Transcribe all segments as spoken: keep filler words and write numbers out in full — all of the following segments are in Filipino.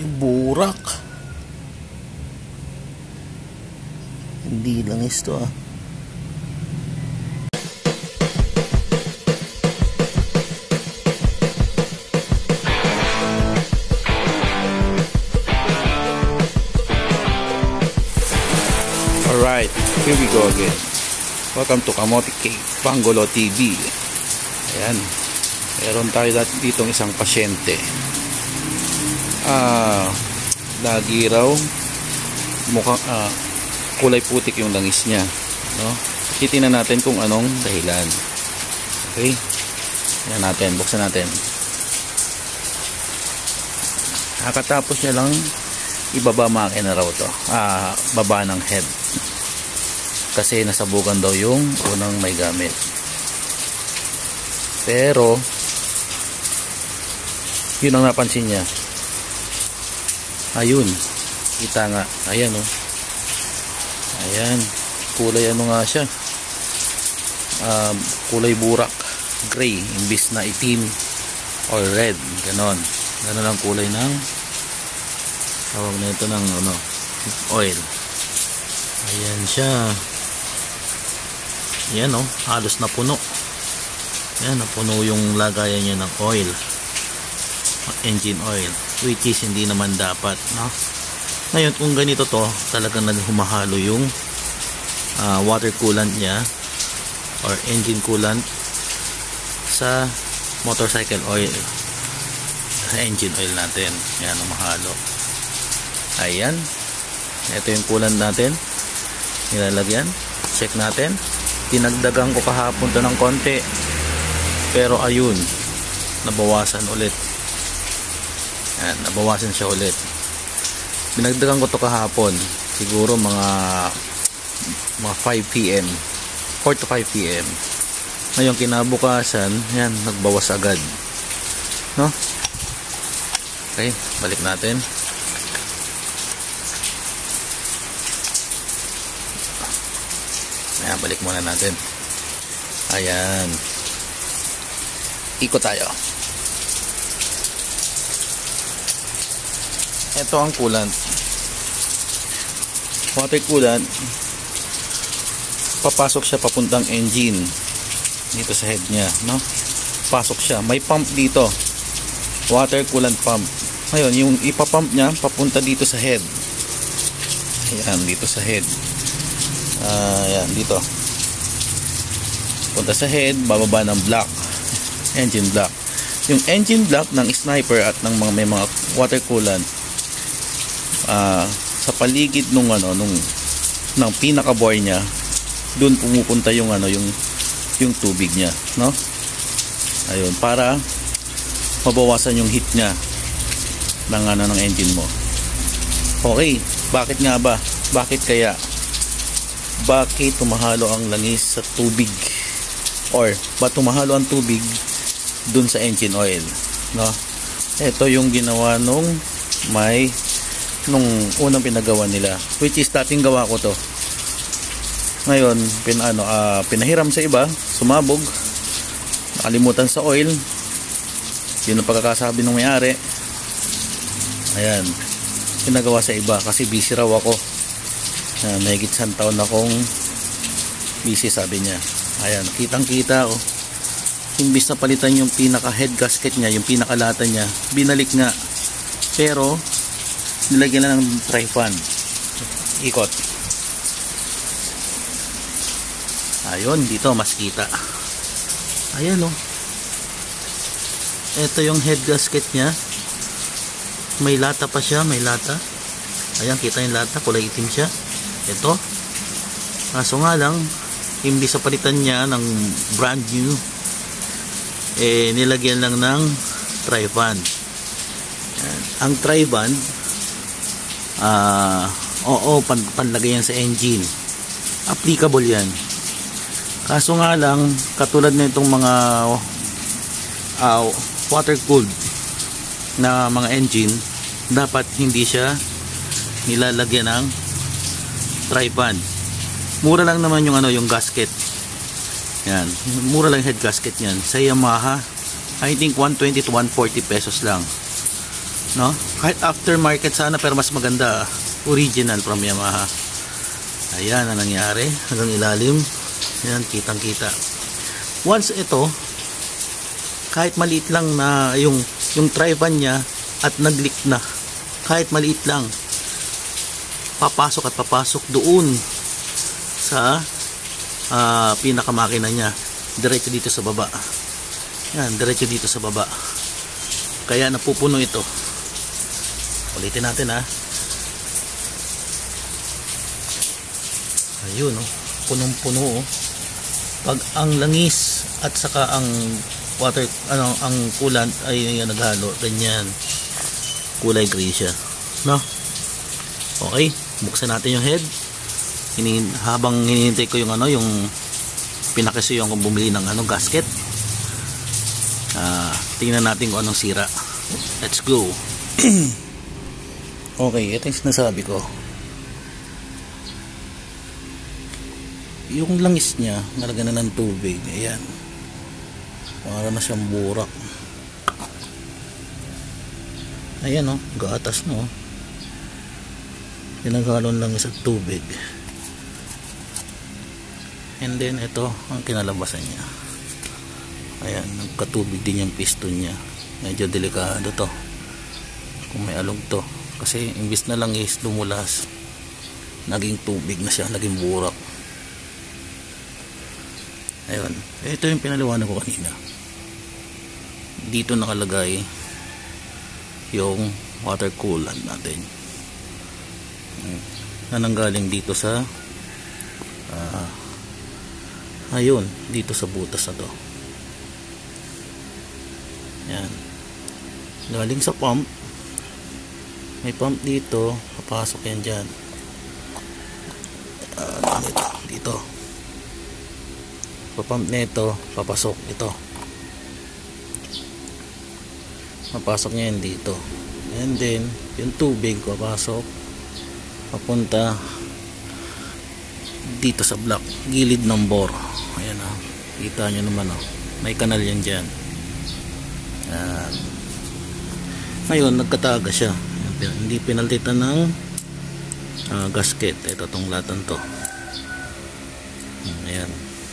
burak. Hindi lang ito ah. Alright, here we go again. Welcome to Kamote Cake Pangulo T V. Ayan, meron tayo dito isang pasyente. Ah, lagi raw mukhang ah, kulay putik yung langis niya, no? Titingnan natin kung anong dahilan. Okay? Yan natin, buksan natin. Nakatapos niya lang ibaba makina raw to. Ah, baba ng head. Kasi nasabugan daw yung unang may gamit. Pero yun ang napansin niya. Ayun, kita nga, ayan o. Oh. Ayan, kulay ano nga siya, um, kulay burak, gray, imbis na itim or red, ganon. Ganon ang kulay ng tawag na ito ng ano, oil. Ayan siya. Ayan o, oh, halos napuno. Ayan, napuno yung lagayan niya ng oil, engine oil, which is hindi naman dapat, no? Ngayon kung ganito to, talagang humahalo yung uh, water coolant niya or engine coolant sa motorcycle oil, sa engine oil natin. Ayan, humahalo. Ayan, ito yung coolant natin, nilalagyan. Check natin. Tinagdagan ko kahapon to ng konti, pero ayun, nabawasan ulit. Ayan, nabawasan siya ulit. Binagdagan ko to kahapon, siguro mga mga five p m four to five p m Ngayon kinabukasan, yan, nagbawas agad, no? Okay, balik natin. Ayan, balik muna natin. Ayan, ikot tayo. Ito ang coolant, water coolant. Papasok siya papuntang engine dito sa head niya, no? Pasok siya, may pump dito, water coolant pump. Ngayon yung ipapump niya papunta dito sa head. Ayan, dito sa head. Uh, ayan, dito punta sa head, bababa ng block, engine block. Yung engine block ng sniper at ng mga may mga water coolant, Uh, sa paligid nung ano nung ng pinaka bore niya, doon pumupunta yung ano yung yung tubig niya, no? Ayun, para mabawasan yung heat niya ng ano ng engine mo. Okay, bakit nga ba? Bakit kaya? Bakit tumahalo ang langis sa tubig? Or ba tumahalo ang tubig doon sa engine oil, no? Ito yung ginawa nung may nung unang pinagawa nila, which is dating gawa ko to. Ngayon pin, ano, uh, pinahiram sa iba, sumabog, nakalimutan sa oil. Yun ang pagkakasabi ng may-ari. Ayan, pinagawa sa iba kasi busy raw ako. uh, mahigit isang taon akong busy, sabi niya. Ayan, kitang kita oh. Imbis na palitan yung pinaka head gasket niya, yung pinakalata niya, binalik nga, pero nilagyan na ng tri-fan. Ikot. Ayun, dito mas kita. Ayan o. Oh. Ito yung head gasket niya. May lata pa siya, may lata. Ayan, kita yung lata, kulay itim siya. Ito. Kaso nga lang, imbis sa palitan niya ng brand new, eh nilagyan lang ng tri-fan. Ang tri-fan, Uh, oo, pan, panlagay yan sa engine, applicable yan. Kaso nga lang, katulad na itong mga uh, water cooled na mga engine, dapat hindi siya nilalagyan ng tri-fan. Mura lang naman yung ano, yung gasket. Yan, mura lang head gasket yan sa Yamaha. I think one twenty to one forty pesos lang. no? Kahit aftermarket sana, pero mas maganda original from Yamaha. Ayan ang nangyari hanggang ilalim. Ayan, kitang kita. Once ito, kahit maliit lang na yung yung tri-van niya at nag-leak na, kahit maliit lang, papasok at papasok doon sa uh, pinakamakina niya, diretso dito sa baba. Yan, diretso dito sa baba. Kaya napupuno ito. Ulitin natin ha. Ayun, oh, punong-puno, oh. Pag ang langis at saka ang water, ano, ang coolant ay uh, naghalo, ganyan kulay gray siya, no? Okay, buksan natin yung head. Hinin, habang hinihintay ko yung ano, yung pinakisuyo kung bumili ng ano, gasket. Ah, tingnan natin kung anong sira. Let's go. Okay, ito yung sinasabi ko. Yung langis niya, nalagyan na ng tubig. Ayan. Para na siyang burak. Ayan, oh, gatas, no? Pinaghalon langis at tubig. And then ito ang kinalabasan niya. Ayan, nagkatubig din yung piston niya. Medyo delikado to kung may alog to, kasi imbis na langis lumulas, naging tubig na siya, naging burak. Ayun, ito yung pinaliwanag ko kanina. Dito nakalagay yung water coolant natin na nanggaling dito sa uh, ayun, dito sa butas na to. Yan, galing sa pump. May pump dito, papasok yan dyan. Uh, dito, dito papump nito, papasok ito, papasok niya yan dito, and then yung tubig papasok papunta dito sa block, gilid ng bore. Ayan, oh, kita nyo naman, oh, may kanal yan dyan. Ayan. Ngayon nagkataga siya, hindi pinalitan ng uh, gasket. Ito tong latan to. Ayan,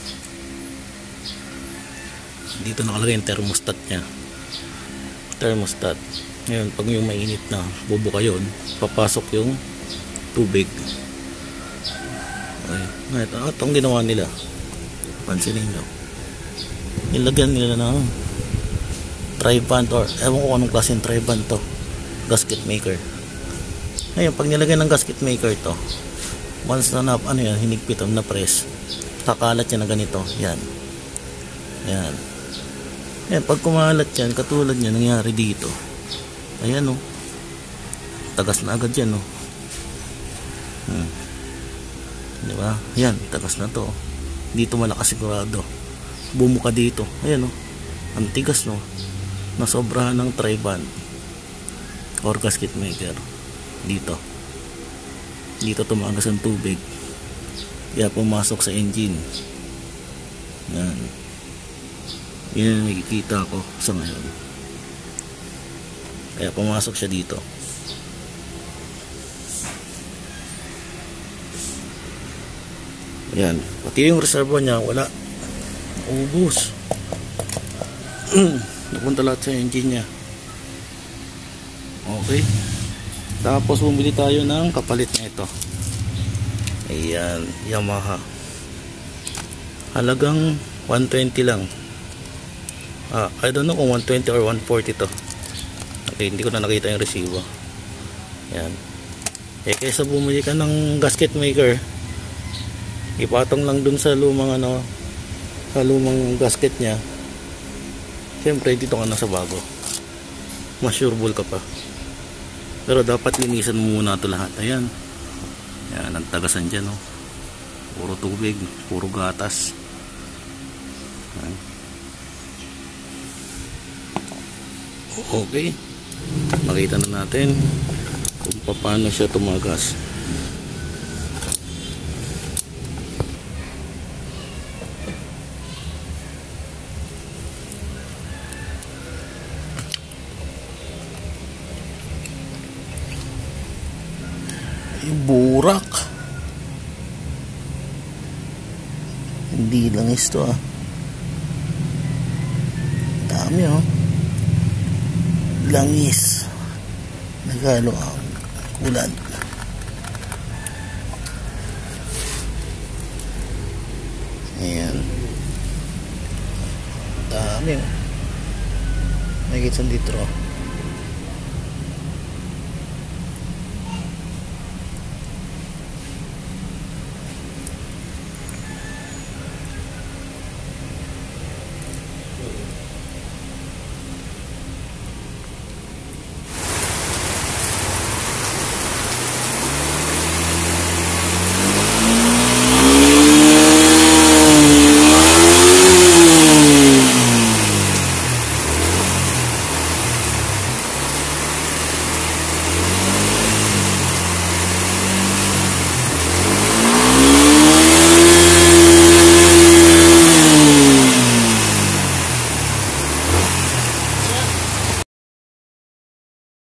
dito nakalagay yung thermostat nya, thermostat. Ngayon pag yung mainit na, bubuka yun, papasok yung tubig. Okay. Ngayon, ito, itong ginawa nila, pansinin nyo, nilagyan nila ng tri-band, or ewan ko anong klaseng tri-band to, gasket maker. Ngayon pag nilagyan ng gasket maker to, once na, na ano yan, hinigpit na press, kakalat yan na ganito. Yan, yan. Ayan, pag kumalat yan, katulad yan nangyari dito. Ayan, oh, tagas na agad yan, oh. Hmm. Diba? Ayan, tagas na to. Dito malakas sigurado, bumuka dito. Ayan, oh, ang tigas, no, nasobrahan ng tri-band or gasket maker. Dito dito tumagas ang tubig, kaya pumasok sa engine. Yan, yun ang nakikita ko sa ngayon, kaya pumasok siya dito. Ayan, pati yung reservoir niya wala, ubos. Napunta lahat sa engine niya. Okay, tapos bumili tayo ng kapalit na ito. Ayan, Yamaha, halagang one twenty lang. Ah, I don't know kung one twenty or one forty to. Okay, hindi ko na nakita yung resibo. Ayan. Eh, kaysa bumili ka ng gasket maker, ipatong lang dun sa lumang ano, sa lumang gasket nya. Siyempre dito ka na sa bago, mas sureball ka pa. Pero dapat linisan mo muna ito lahat. Ayan, ayan, nagtagasan dyan, oh. Puro tubig, puro gatas. Ayan. Okay, makita na natin kung paano siya tumagas. burak. Hindi langis to ah. Dami oh. Langis. Nagalo ang coolant. Ayan. Dami oh. May kitsan litro.